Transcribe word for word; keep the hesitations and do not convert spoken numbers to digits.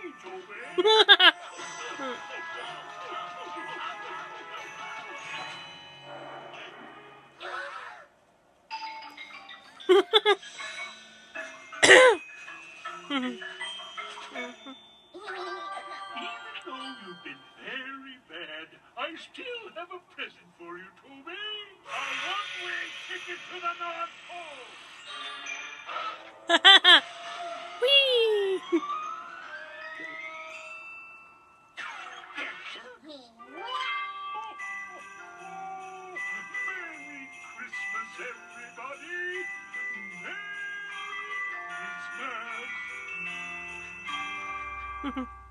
You've been very bad. I still have a present for you, Toby. A one-way ticket to the North Pole. Whee! Merry Christmas, everybody. Merry Christmas.